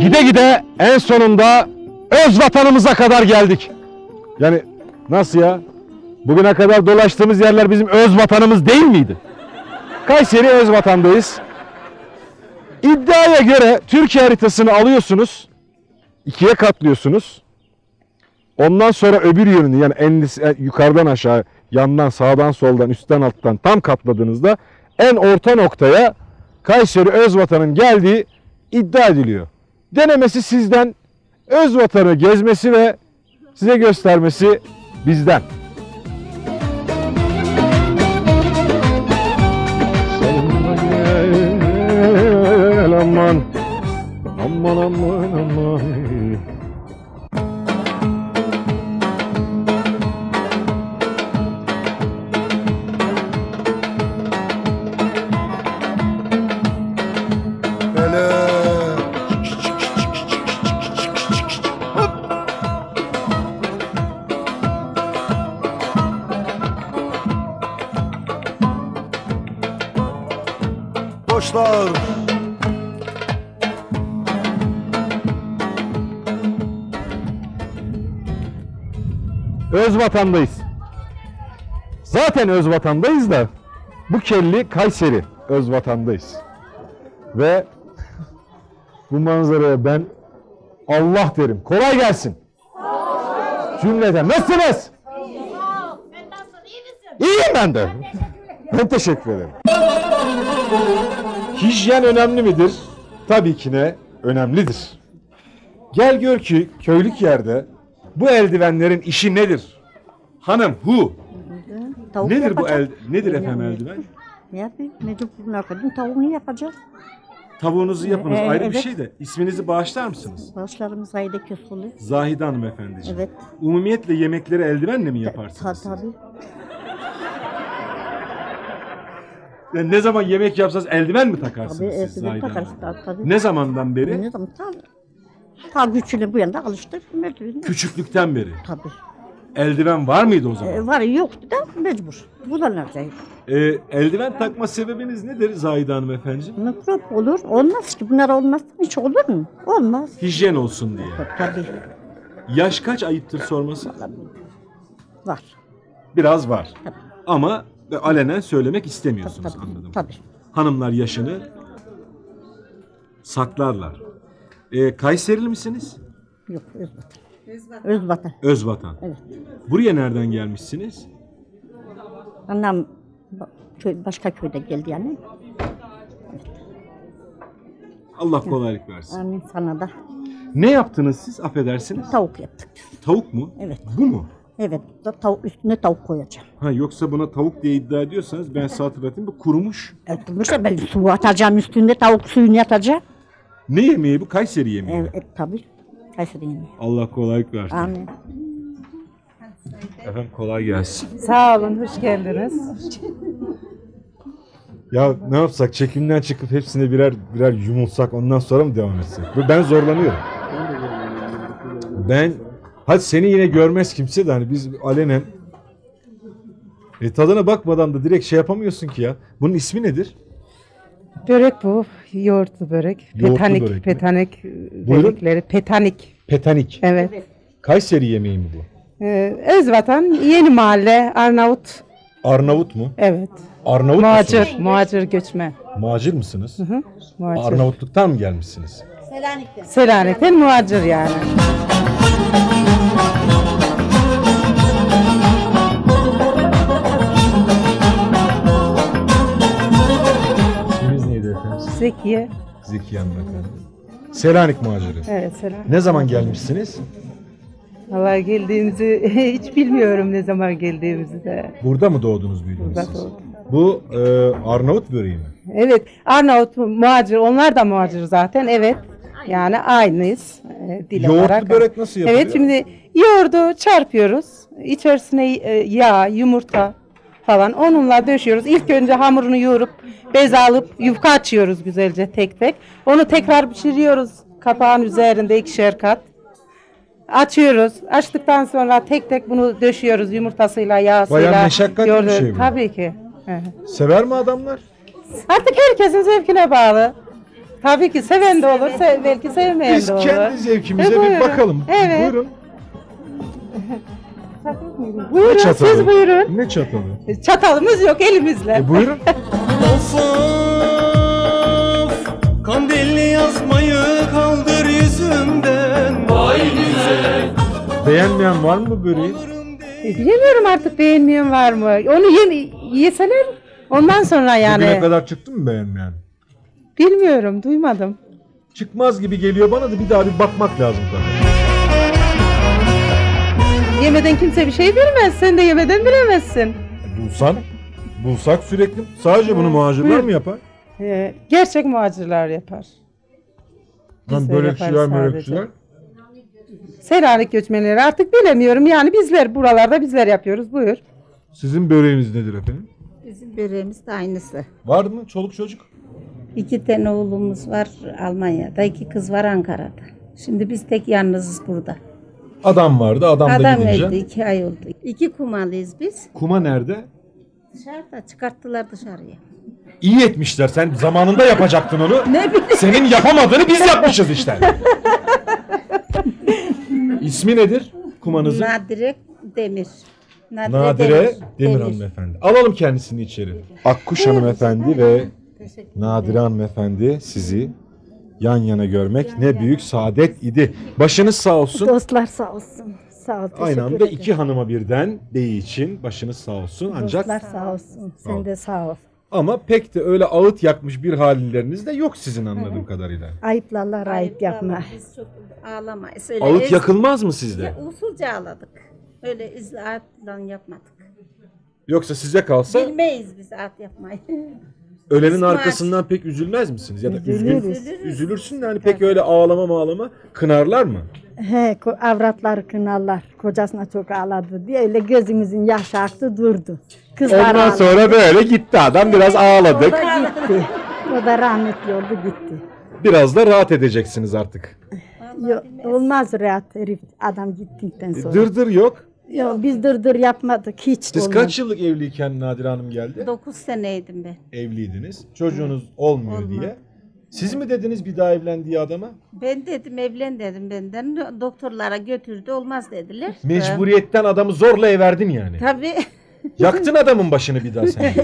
Gide gide en sonunda öz vatanımıza kadar geldik. Yani nasıl ya? Bugüne kadar dolaştığımız yerler bizim öz vatanımız değil miydi? Kayseri öz vatandayız. İddiaya göre Türkiye haritasını alıyorsunuz. İkiye katlıyorsunuz. Ondan sonra öbür yönünü yani yukarıdan aşağı, yandan, sağdan, soldan, üstten, alttan tam katladığınızda en orta noktaya Kayseri öz vatanın geldiği iddia ediliyor. Denemesi sizden, öz vatanı gezmesi ve size göstermesi bizden. Aman, aman, aman, aman. Boşlar. Öz vatandayız. Zaten öz vatandayız da bu kelli Kayseri öz vatandayız. Ve bu manzaraya ben Allah derim. Kolay gelsin. Cümleten. Nasılsınız? İyiyim ben de. Ben teşekkür ederim. Hijyen önemli midir? Tabii ki ne? Önemlidir. Gel gör ki köylük yerde bu eldivenlerin işi nedir? Hanım, Tavuk nedir yapacağız. nedir efendim eldiven? Ne yapayım? Mecburuna koydum. Tavuğunu yapacağız. Tavuğunuzu yapınız ayrı bir evet. şey de isminizi bağışlar mısınız? Başlarımız Zahide Kösoğlu. Zahide Hanım efendiciğim. Evet. Umumiyetle yemekleri eldivenle mi yaparsınız? Tabii. Yani ne zaman yemek yapsanız eldiven mi takarsınız Tabii siz eldiven Zahide takarız. Hanım? Tabii. Ne zamandan beri? Ne zaman? Ta güçlü bu yanda alıştık. Mecbur. Küçüklükten beri. Tabii. Eldiven var mıydı o zaman? Var yoktu da mecbur. Kullanacağız. Eldiven takma sebebiniz nedir Zahide Hanım efendiciğim? Mikrop olur. Olmaz ki. Bunlar olmaz. Hiç olur mu? Olmaz. Hijyen olsun diye. Tabii. Yaş kaç ayıptır sorması? Var. Biraz var. Tabii. Ama alenen söylemek istemiyorsunuz Tabii. anladım. Tabii. Hanımlar yaşını saklarlar. Kayserili misiniz? Yok Özvatan. Özvatan. Özvatan. Evet. Buraya nereden gelmişsiniz? Annem başka köyde geldi yani. Allah kolaylık versin. Amin sana da. Ne yaptınız siz? Affedersiniz. Tavuk yaptık. Tavuk mu? Evet. Bu mu? Evet. Tavuk üstüne tavuk koyacağım. Ha yoksa buna tavuk diye iddia ediyorsanız ben size hatırlatayım. Bu kurumuş. Evet. Mesela ben su atacağım üstünde tavuk suyunu atacağım. Ne yemeği bu? Kayseri yemeği. Evet tabii. Kayseri yemeği. Allah kolaylık versin. Amin. Efendim kolay gelsin. Sağ olun, hoş geldiniz. Ya ne yapsak? Çekimden çıkıp hepsine birer yumulsak ondan sonra mı devam etsek? Ben zorlanıyorum. Hadi seni yine görmez kimse de hani biz alenen tadına bakmadan da direkt şey yapamıyorsun ki ya. Bunun ismi nedir? Börek bu, yoğurtlu börek. Yoğurtlu Petanik, börek mi? petanik Buyurun? börekleri. Petanik, Petanik. evet. Kayseri yemeği mi bu? Özvatan, Yeni Mahalle, Arnavut. Arnavut mu? Evet. Arnavut musunuz? Muhacir göçmen. Macir mısınız? Muhacir. Arnavutluktan mı gelmişsiniz? Selanik'ten muhacir yani. İsminiz neydi efendim? Zekiye. Zekiye Hanım efendim. Selanik maciri. Evet, Selanik. Ne zaman gelmişsiniz? Vallahi geldiğimizi hiç bilmiyorum ne zaman geldiğimizi de. Burada mı doğdunuz büyüdünüz Burada siz? doğdum. Bu Arnavut böreği mi? Evet, Arnavut muhacir, onlar da muhacir zaten, evet. Yani aynıyız dil Yoğurtlu olarak. börek nasıl yapılıyor? Evet, şimdi yoğurdu çarpıyoruz. İçerisine yağ, yumurta falan onunla döşüyoruz. İlk önce hamurunu yoğurup bez alıp yufka açıyoruz güzelce tek tek. Onu tekrar pişiriyoruz kapağın üzerinde 2'şer kat. Açıyoruz. Açtıktan sonra tek tek bunu döşüyoruz yumurtasıyla, yağsıyla. Bayağı meşakkatli bir şey bu. Tabii ki. Hı hı. Sever mi adamlar? Artık herkesin zevkine bağlı. Tabii ki seven de olur, belki sevmeyen Biz de olur. kendi zevkimize bir Buyurun. bakalım. Evet. Buyurun. Buyurun, çatalı? siz buyurun. Ne çatalı? Çatalımız yok elimizle. Buyurun. Of of, kandilli yazmayı kaldır yüzümden. Vay güzel. Beğenmeyen var mı bu böreği? Bilmiyorum artık beğenmeyen var mı? Onu yeseler ondan sonra yani. Bugüne kadar çıktı mı beğenmeyen? Bilmiyorum, duymadım. Çıkmaz gibi geliyor bana da bir daha bir bakmak lazım tabii. Yemeden kimse bir şey bilmez. Sen de yemeden bilemezsin. Bulsak sürekli. Sadece bunu muhacirler Buyur. mi yapar? Gerçek muhacirler yapar. Lan Bizler börekçiler yaparız mörekçiler. Selanik göçmenleri artık bilemiyorum. Yani bizler buralarda bizler yapıyoruz. Buyur. Sizin böreğiniz nedir efendim? Bizim böreğimiz de aynısı. Var mı çoluk çocuk? 2 tane oğlumuz var Almanya'da, 2 kız var Ankara'da. Şimdi biz tek yalnızız burada. Adam vardı, adam da Adam gidince. öldü, 2 ay oldu. 2 kumalıyız biz. Kuma nerede? Dışarıda çıkarttılar dışarıya. İyi etmişler. Sen zamanında yapacaktın onu. Ne bileyim. Senin yapamadığını biz yapmışız işte. İsmi nedir kumanızın? Nadire Demir. Nadire Demir hanımefendi. Alalım kendisini içeri. Akkuş hanımefendi ve Nadire hanımefendi sizi yan yana görmek ne büyük saadet idi. Başınız sağ olsun. Dostlar sağ olsun. Sağ ol. Aynı anda iki hanıma birden deği için başınız sağ olsun. Ancak Dostlar sağ olsun. Sen de sağ ol. ama pek de öyle ağıt yakmış bir halleriniz de yok sizin anladığım kadarıyla. Ayıplarlar ayıp yapma. Biz çok ağlamayız. Öyle Ağıt yakılmaz mı sizde? usulca ağladık. Öyle izlahatla yapmadık. Yoksa size kalsa Bilmeyiz biz ağıt yapmayı. ölenin İsmail. arkasından pek üzülmez misiniz? Ya da Üzülürüz. üzülürsün de hani pek öyle ağlama kınarlar mı? He, avratları kınarlar. Kocasına çok ağladı diye öyle gözümüzün yaşı aktı durdu. Kızlar Ondan ağladı. sonra böyle gitti adam biraz O ağladık. da gitti. O da rahmetli oldu gitti. Biraz da rahat edeceksiniz artık. Yok, olmaz rahat herif adam gittikten sonra. Dırdır yok. Yok, biz dırdır yapmadık hiç. Siz olmadı. kaç yıllık evliyken Nadire Hanım geldi? 9 seneydim ben. Evliydiniz. Çocuğunuz olmuyor diye. Siz mi dediniz bir daha evlen diye adama? Ben dedim evlen dedim benden. Doktorlara götürdü olmaz dediler. Mecburiyetten adamı zorla everdin yani. Tabii Yaktın adamın başını bir daha sen.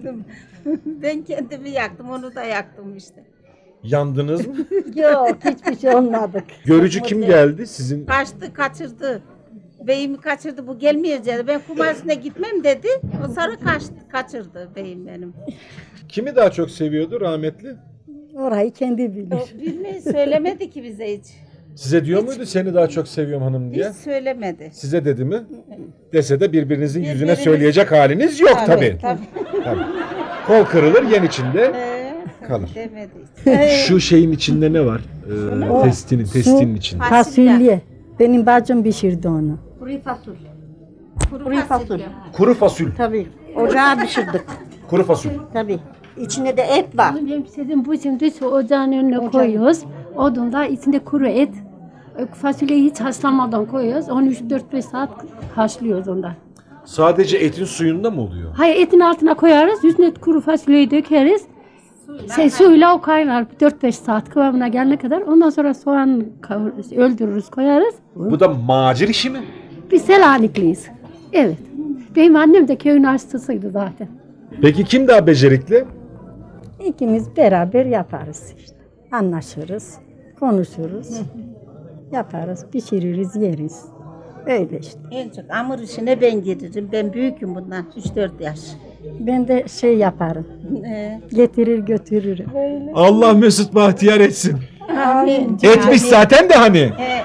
ben kendimi yaktım onu da yaktım işte. Yandınız mı? Yok hiçbir şey olmadık. Görücü kim geldi? Sizin Kaçtı kaçırdı. Beyimi kaçırdı bu gelmeyeceği. Ben kumarsına gitmem dedi. O sonra kaçırdı beyim benim. kimi daha çok seviyordu rahmetli? Orayı kendi bilir. O bilmeyi söylemedi ki bize hiç. Size diyor muydu seni daha çok seviyorum hanım diye? Hiç söylemedi. Size dedi mi? Dese de birbirinizin yüzüne Birbirimiz- söyleyecek haliniz yok tabii. Tabii. Tabii. Kol kırılır yen içinde kalır. Demedi hiç. Şu şeyin içinde ne var? Testinin içinde. Fasulye. Benim bacım pişirdi onu. Kuru fasulye. Kuru fasulye. Kuru fasul. Tabii. Ocağa pişirdik. Kuru fasul. Tabii. İçinde de et var. Sizin bu şimdi şu ocağın önüne koyuyoruz. Odunda içinde kuru et. Fasulyeyi hiç haşlamadan koyuyoruz. 13-4-5 saat haşlıyoruz onda. Sadece etin suyunda mı oluyor? Hayır etin altına koyarız. Üstüne kuru fasulyeyi dökeriz. Suyla o kaynar 4-5 saat kıvamına gelene kadar. Ondan sonra soğan öldürürüz koyarız. Bu da macir işi mi? Biz Selanikliyiz. Evet. Benim annem de köyün aşçısıydı zaten. Peki kim daha becerikli? İkimiz beraber yaparız işte. Anlaşırız, konuşuruz. Yaparız, pişiririz, yeriz. Öyle işte. En çok hamur işine ben giririm. Ben büyüküm bundan 3-4 yaş. Ben de şey yaparım. Getirir götürürüm. Allah Mesut bahtiyar etsin. Amin. Etmiş zaten de hani. Evet.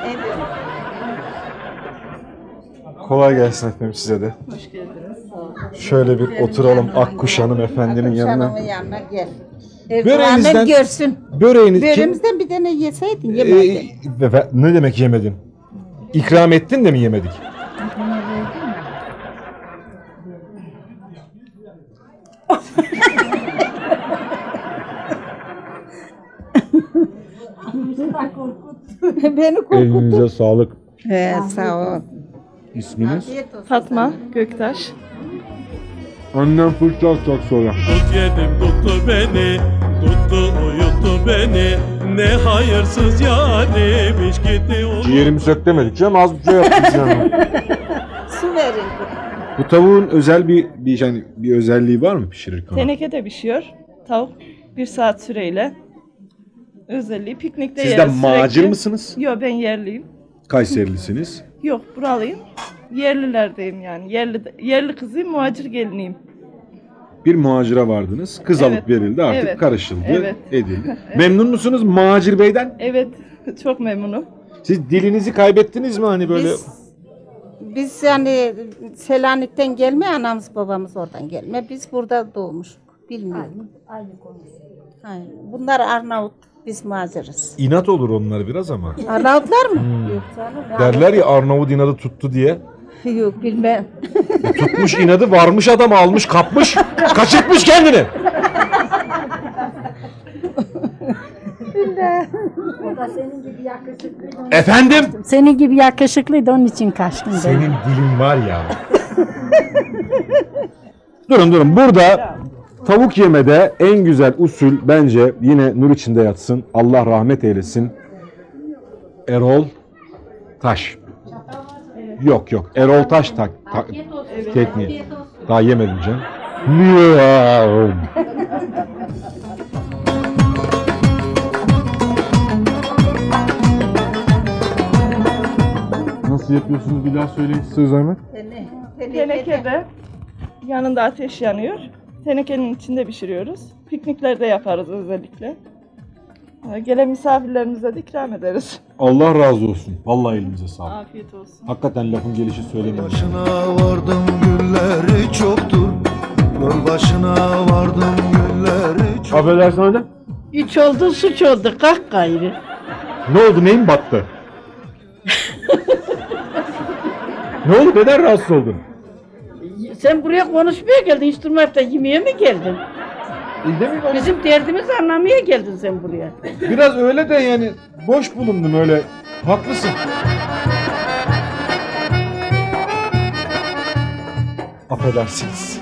Kolay gelsin efendim size de. Hoş geldiniz. Şöyle bir oturalım Akkuş Hanım efendinin yanına. Hanımın yanına gel. Böreğinizden- Annem görsün. Böreğiniz kim? Böreğimizden bir tane yeseydin yemedin. Ne demek yemedin? İkram ettin de mi yemedik? Beni korkuttu. Elinize sağlık. Sağ ol. İsminiz? Fatma Göktaş. Annem fırçalacak sonra. Tut yedim tuttu beni, Tuttu uyuttu beni, ne hayırsız yarim, hiç gitti o. Ciğerimi sök demedik canım, az bir şey yaptık yani. Su verin. Bu tavuğun özel bir özelliği var mı pişirirken? Tenekede pişiyor. Tavuk 1 saat süreyle. Özelliği piknikte Siz de yeriz macir sürekli. mısınız? Yok, ben yerliyim. Kayserilisiniz. Yok, buralıyım. Yerlilerdeyim yani. Yerli kızıyım, muhacir geliniyim. Bir muhacira vardınız. Kız Evet. alıp verildi, artık Evet. karışıldı, Evet. edildi. Memnun musunuz muhacir beyden? Evet, çok memnunum. Siz dilinizi kaybettiniz mi hani böyle? Biz yani Selanik'ten gelme, anamız babamız oradan gelme. Biz burada doğmuşuk. Bilmiyorum. Aynen. Bunlar Arnavut, biz Mazırız. İnat olur onlar biraz ama. Arnavutlar mı? Derler ya Arnavut inadı tuttu diye. Yok bilmem. Tutmuş inadı, varmış adam, almış kapmış, kaçırtmış kendini. Efendim? Senin gibi yakışıklıydı, onun için kaçtım ben. Senin dilin var ya. Durun. Burada tavuk yemede en güzel usul bence yine nur içinde yatsın. Allah rahmet eylesin. Erol Taş. Yok. Erol Taş tekniği. Daha yemedim canım. Nasıl yapıyorsunuz, bir daha söyleyin size zahmet. Tenekede yanında ateş yanıyor. Tenekenin içinde pişiriyoruz. Pikniklerde yaparız özellikle. Gelen misafirlerimize de ikram ederiz. Allah razı olsun. Vallahi elinize sağlık. Afiyet olsun. Hakikaten lafın gelişi söylemeyin. Başına vardım gülleri çoktur. Göl başına vardım gülleri çok. Affedersin hocam. Üç oldu, suç oldu. Kalk gayrı. Ne oldu? Neyin battı? Ne oldu? Neden rahatsız oldun? Sen buraya konuşmaya geldin, hiç durmayıp da yemeğe mi geldin? Bizim derdimizi anlamaya geldin sen buraya. Biraz öyle de yani boş bulundum öyle. Haklısın. Affedersiniz.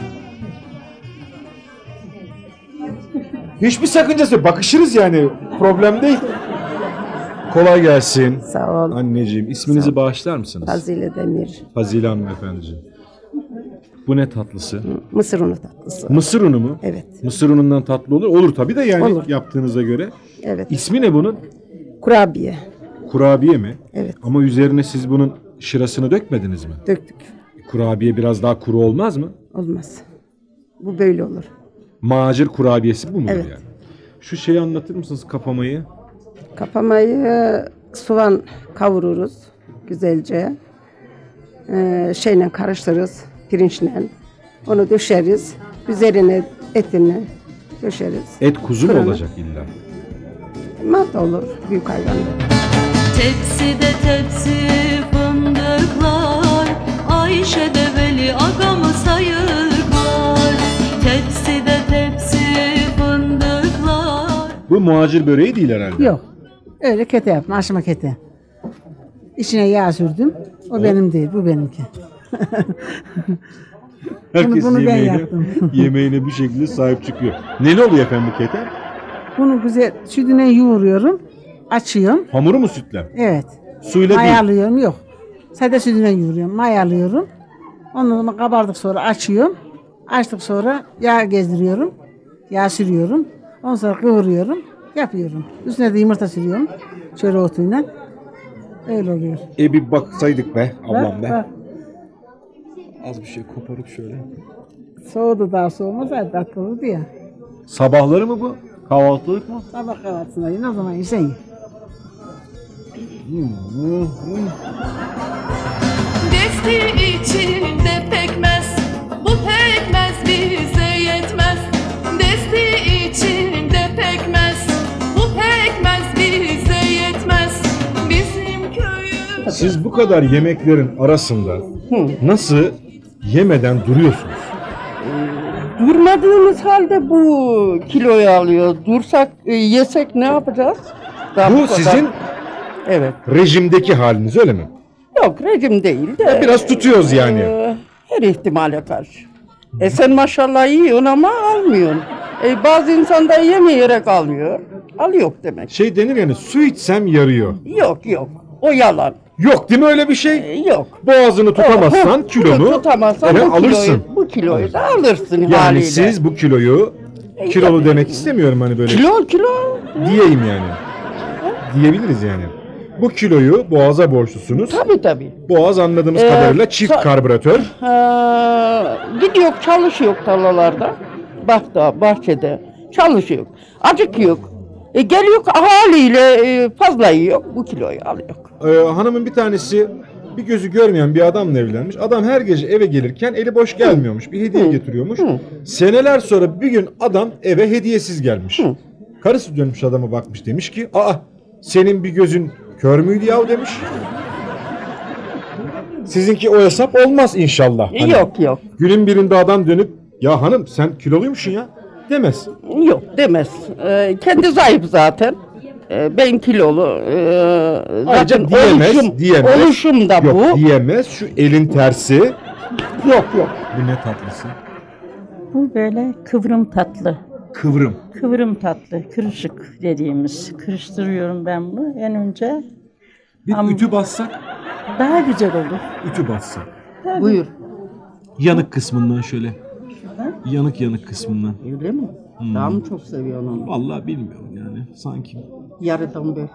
Hiçbir sakıncası yok. Bakışırız yani. Problem değil. Kolay gelsin. Sağ ol. Anneciğim, isminizi bağışlar mısınız? Fazile Demir. Fazile hanımefendiciğim. Bu ne tatlısı? Mısır unu tatlısı. Mısır unu mu? Evet. Mısır unundan tatlı olur. Olur tabii de yani Olur. yaptığınıza göre. Evet. İsmi ne bunun? Kurabiye. Kurabiye mi? Evet. Ama üzerine siz bunun şırasını dökmediniz mi? Döktük. Kurabiye biraz daha kuru olmaz mı? Olmaz. Bu böyle olur. Macir kurabiyesi bu mudur Evet. yani? Şu şeyi anlatır mısınız, kapamayı? Kapamayı soğan kavururuz güzelce. Şeyle karıştırırız, pirinçle. Onu döşeriz. Üzerine etini döşeriz. Et kuzu mu Fırına. olacak illa? Mat olur büyük hayvanda. Tepside tepsi fındıklar, Ayşe'de Veli agamı sayıklar. Tepside tepsi fındıklar. Bu muhacir böreği değil herhalde. Yok. Öyle kete yaptım. Aşma kete. İçine yağ sürdüm. O benim değil. Bu benimki. Herkes bunu ben yemeğine, yaptım. yemeğine bir şekilde sahip çıkıyor. Neli oluyor efendim bu keten? Bunu güzel sütüne yoğuruyorum. Açıyorum. Hamuru mu sütle? Evet. Suyla değil. Mayalıyorum. Yok. Sade sütüne yoğuruyorum. Mayalıyorum. Ondan sonra kabardık sonra açıyorum. Açtık sonra yağ gezdiriyorum. Yağ sürüyorum. Ondan sonra kıvırıyorum. Yapıyorum. Üstüne de yumurta sürüyorum. Şöyle otuyla. Öyle oluyor. Bir baksaydık be ablam be. Bak. Az bir şey koparıp şöyle. Soğudu daha soğumaz. Tatlı oldu ya. Sabahları mı bu? Kahvaltılık mı? Sabah kahvaltısında yiyin. O zaman yiysen ye. Desti içinde pekmez, bu pekmez bize yetmez. Desti içinde pekmez, bu pekmez bize yetmez. Bizim köyümüz. Siz bu kadar yemeklerin arasında nasıl yemeden duruyorsunuz? Durmadığımız halde bu kiloyu alıyor. Dursak, yesek ne yapacağız? Daha Bu kadar. sizin Evet. rejimdeki haliniz öyle mi? Yok, rejim değil de. Biraz tutuyoruz yani. Her ihtimale karşı. Sen maşallah yiyorsun ama almıyorsun. Bazı insan da yemeyerek alıyor. Al yok demek. Şey denir yani, su içsem yarıyor. Yok yok. O yalan. Yok değil mi öyle bir şey? Yok. Boğazını tutamazsan kilonu tutamazsan alırsın. Bu kiloyu da alırsın Yani haliyle. siz bu kiloyu, kilolu demek istemiyorum hani böyle. Kilo. Diyeyim yani. Diyebiliriz yani. Bu kiloyu boğaza borçlusunuz. Tabii. Boğaz anladığımız kadarıyla çift karbüratör. Gidiyor çalışıyor tarlalarda. Bahçede çalışıyor. Acık yok. Geliyor haliyle fazla yiyor. Bu kiloyu alıyor. Hanımın bir tanesi bir gözü görmeyen bir adamla evlenmiş. Adam her gece eve gelirken eli boş gelmiyormuş. Bir hediye getiriyormuş. Seneler sonra bir gün adam eve hediyesiz gelmiş. Karısı dönmüş adama bakmış, demiş ki senin bir gözün kör müydü yahu demiş. Sizinki o hesap olmaz inşallah. Hani Yok. Günün birinde adam dönüp ya hanım sen kiloluymuşsun ya demez. Yok demez. Kendi zayıf zaten. Ben kilolu. Ayrıca diyemez. Oluşum da yok, bu. Diyemez. Şu elin tersi. Yok. Bu ne tatlısı? Bu böyle kıvrım tatlı. Kıvrım. Kıvrım tatlı, kırışık dediğimiz. Kırıştırıyorum ben bunu. En önce Bir ütü bassak? daha güzel olur. Ütü bassak. Buyur. Yanık kısmından şöyle. Yanık kısmından. Öyle mi? Daha mı çok seviyorsun onu? Vallahi bilmiyorum yani. Sanki. Yarıdan böl.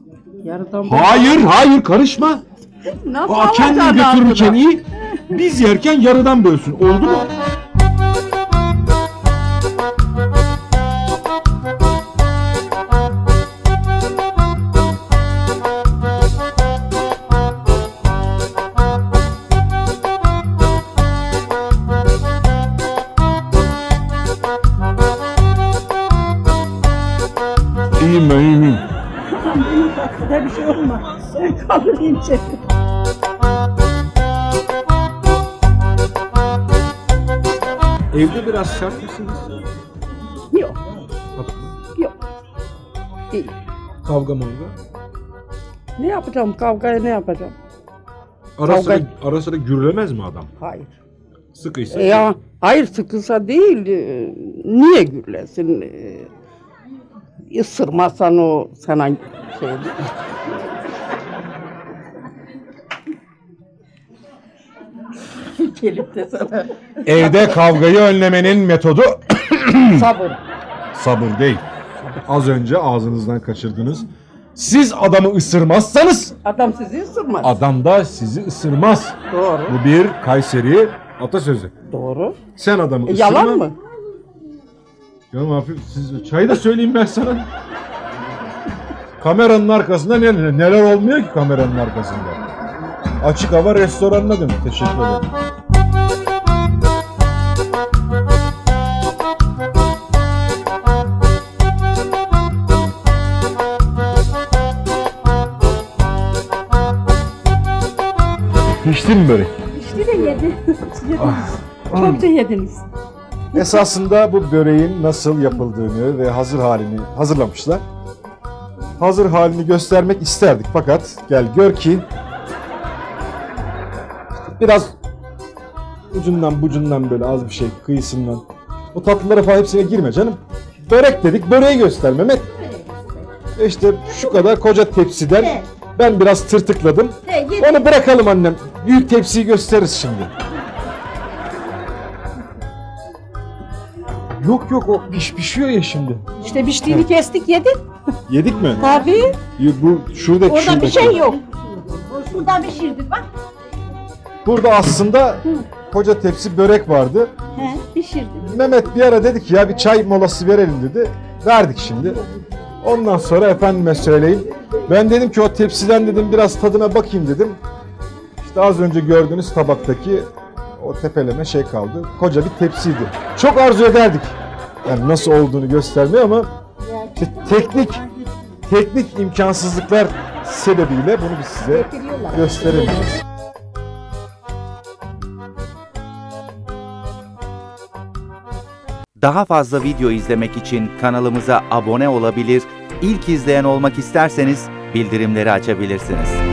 Hayır karışma. Nasıl kendin götürürken iyi. Biz yerken yarıdan bölsün. Oldu mu? İyiyim ben, iyiyim. Benim tatlıda bir şey olmaz. Sen kaldırayım seni. Evde biraz sert misiniz? Yok. Değil. Kavga mavga? Ne yapacağım? Kavgaya ne yapacağım? Ara sıra gürlemez mi adam? Hayır. Sıkıysa? Hayır sıkıysa değil. Niye gürlesin? Isırmazsan o sana şey değil. Gelip de sana. Evde kavgayı önlemenin metodu Sabır. sabır değil. Az önce ağzınızdan kaçırdınız. Siz adamı ısırmazsanız Adam sizi ısırmaz. adam da sizi ısırmaz. Doğru. Bu bir Kayseri atasözü. Doğru. Sen adamı ısırma. Yalan mı? Ya hafif çayı da söyleyeyim ben sana. Kameranın arkasında neler olmuyor ki kameranın arkasında? Açık hava restoranına dönün. Teşekkür ederim. Piştin mi börek? İşte de yedi. Çok da yediniz. Esasında bu böreğin nasıl yapıldığını ve hazır halini hazırlamışlar. Hazır halini göstermek isterdik fakat gel gör ki biraz ucundan bucundan böyle az bir şey kıyısından. O tatlılara falan hepsine girme canım. Börek dedik, böreği göster Mehmet. İşte şu kadar koca tepsiden ben biraz tırtıkladım. Onu bırakalım annem. Büyük tepsiyi gösteririz şimdi. Yok o pişiyor ya şimdi. İşte piştiğini kestik yedik. Yedik mi? Tabii. Bu şuradaki. Orada bir şey yok. Şuradan pişirdik bak. Burada aslında koca tepsi börek vardı. Pişirdik. Mehmet bir ara dedik ya bir çay molası verelim dedi. Verdik şimdi. Ondan sonra efendime söyleyeyim. Ben dedim ki o tepsiden dedim biraz tadına bakayım dedim. İşte az önce gördüğünüz tabaktaki o tepeleme şey kaldı. Koca bir tepsiydi. Çok arzu ederdik. Yani nasıl olduğunu göstermeye ama işte teknik imkansızlıklar sebebiyle bunu biz size gösterebiliriz. Daha fazla video izlemek için kanalımıza abone olabilir, ilk izleyen olmak isterseniz bildirimleri açabilirsiniz.